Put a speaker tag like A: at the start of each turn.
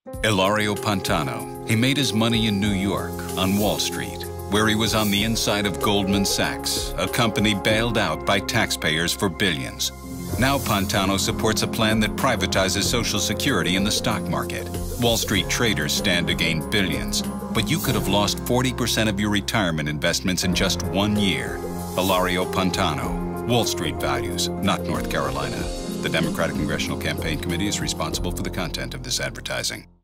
A: Ilario Pantano. He made his money in New York, on Wall Street, where he was on the inside of Goldman Sachs, a company bailed out by taxpayers for billions. Now Pantano supports a plan that privatizes Social Security in the stock market. Wall Street traders stand to gain billions, but you could have lost 40% of your retirement investments in just 1 year. Ilario Pantano. Wall Street values, not North Carolina. The Democratic Congressional Campaign Committee is responsible for the content of this advertising.